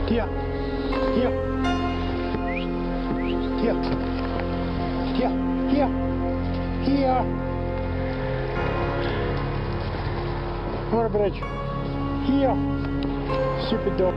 Here. Here. Here. Here. Here. Here. Over the bridge. Here. Stupid dog.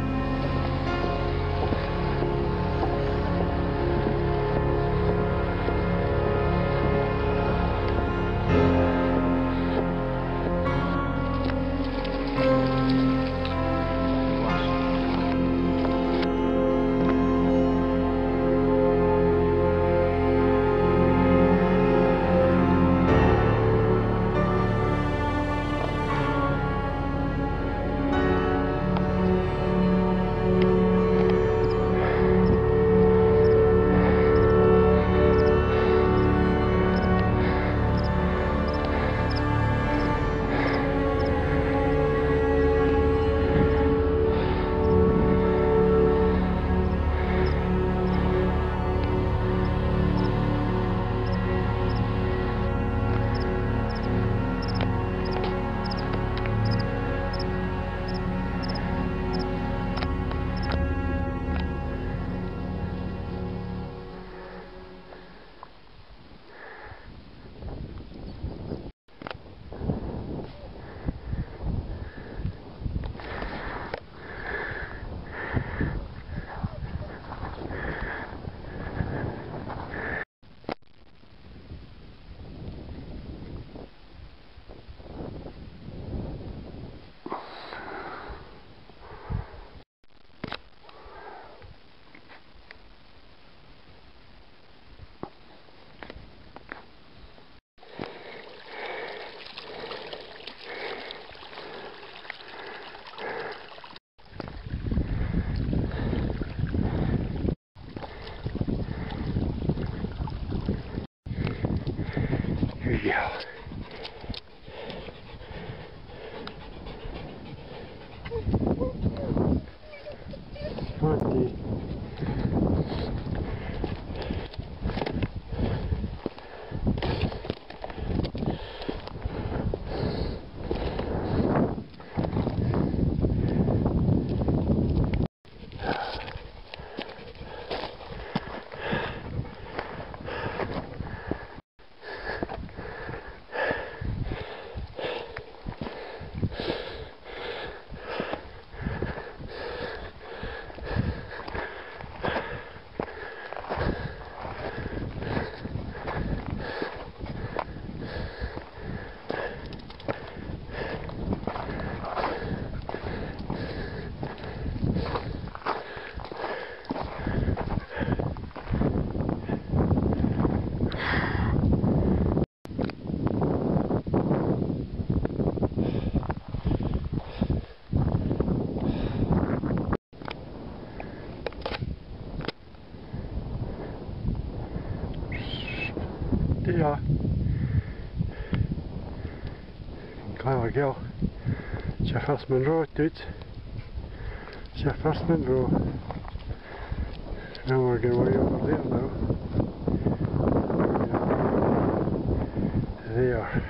Here you go. Smarty. Ja. Clever girl. It's your first Monroe, dude. It's your first Monroe. Now we're going way over there now. There.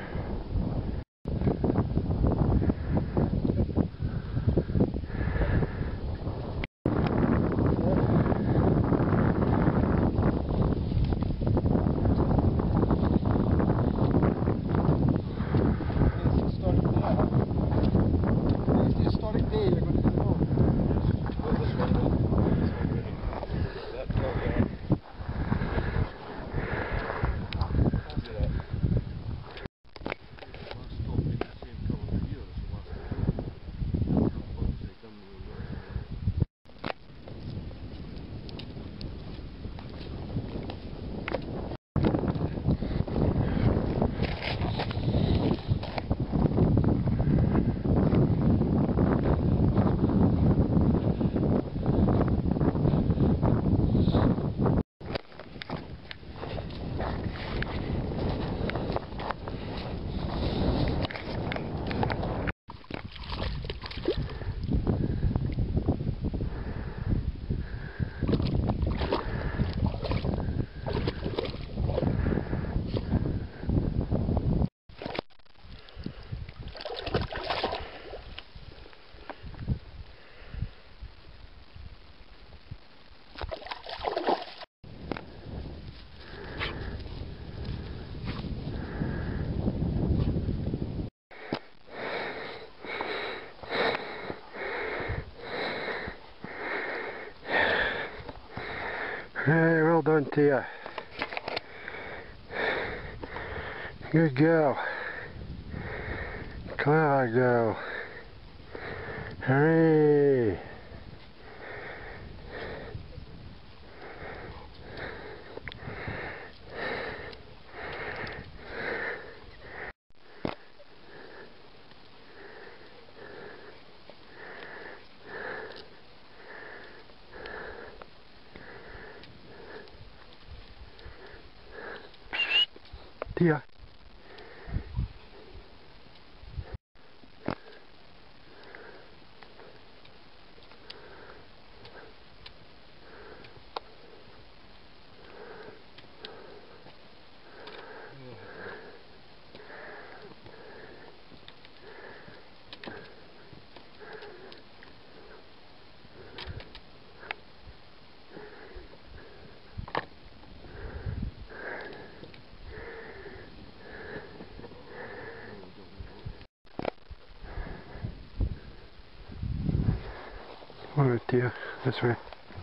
Hey, well done, Tia. Good girl. Clever girl. Hooray! Tia. Alright, Tia, this way.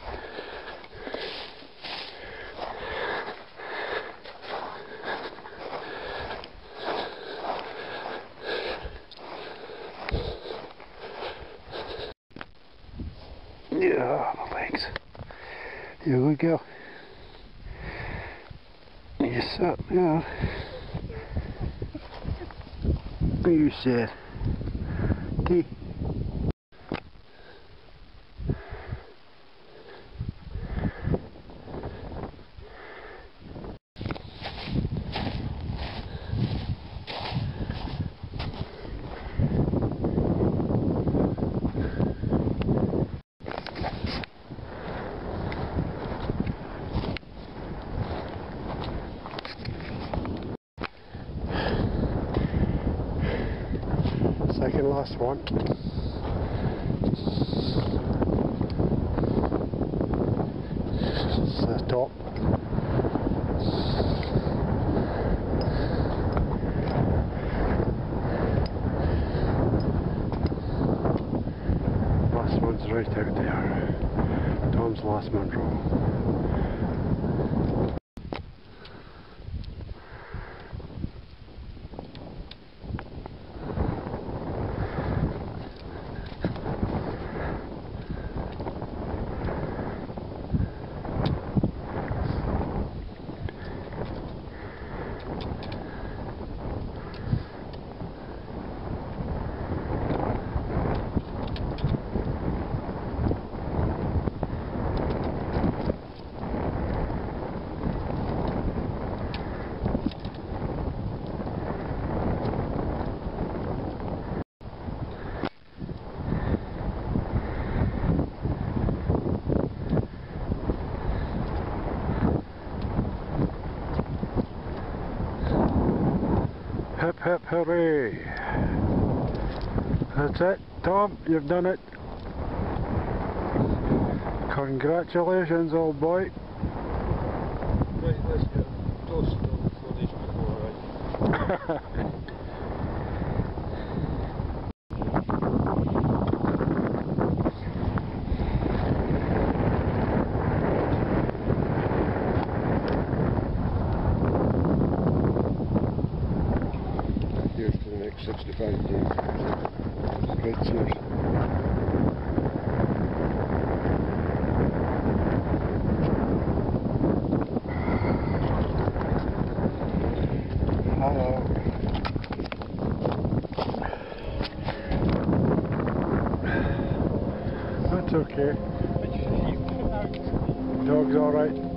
Yeah, my legs. Here we go. You sat there. You said, T. Second last one. It's the top. Last one's right out there. Tom's last Munro. Hip hip hooray! That's it, Tom, you've done it. Congratulations, old boy. Right, let's get a toast for these before I... Here's to the next 65 days. Right, cheers. Hello. That's okay. Dog's alright.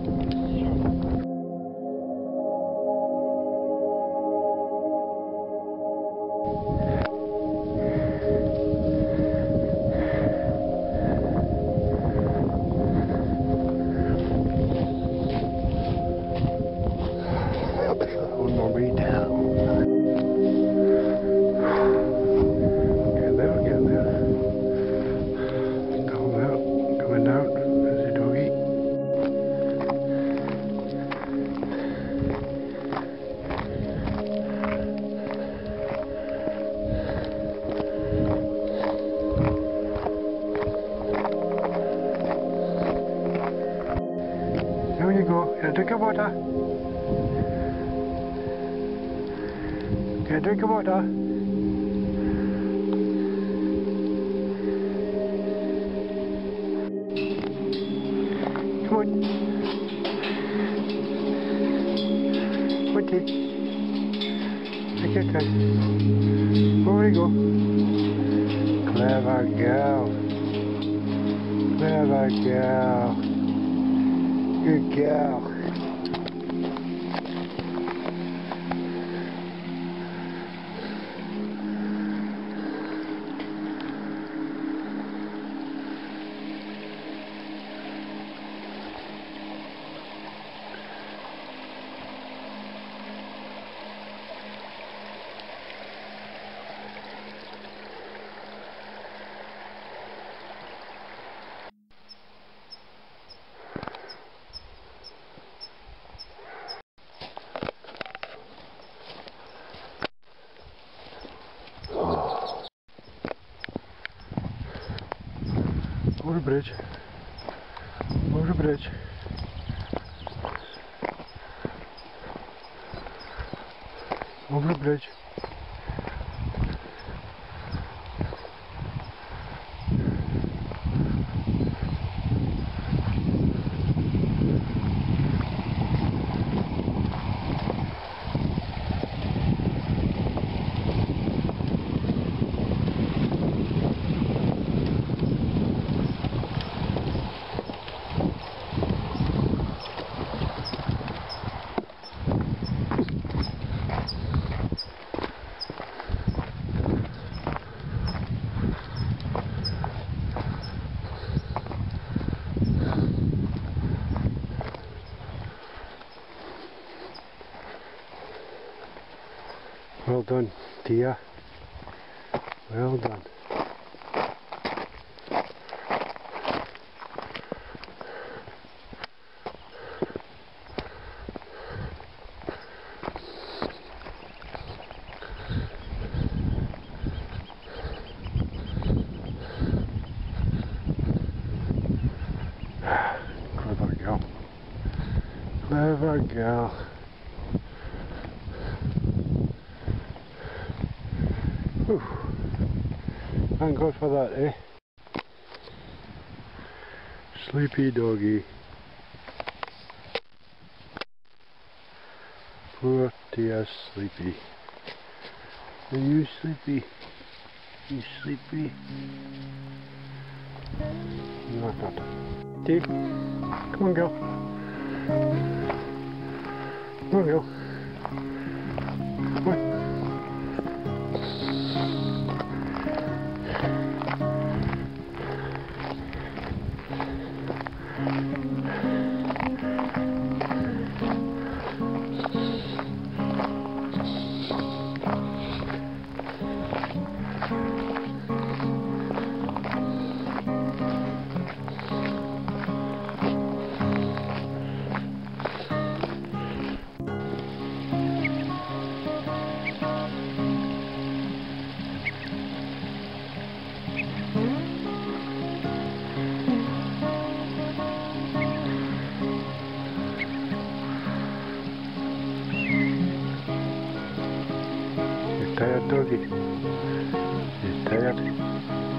One more way down. Get there, get there. Down there, coming down. There's a doggy. you go. Get a drink of water. Get a drink of water. Come on. Come on, T. Take your time. Over you go. Clever girl. Clever girl. Good girl. Over the bridge. Over the bridge. Over the bridge. Well done, Tia. Well done. Clever girl. Clever girl. Whew. Thank God for that, eh? Sleepy doggy. Poor Tia's sleepy. Are you sleepy? You sleepy? Not that. T, come on, girl. Come on, girl. Come on. Tired doggy. He's tired.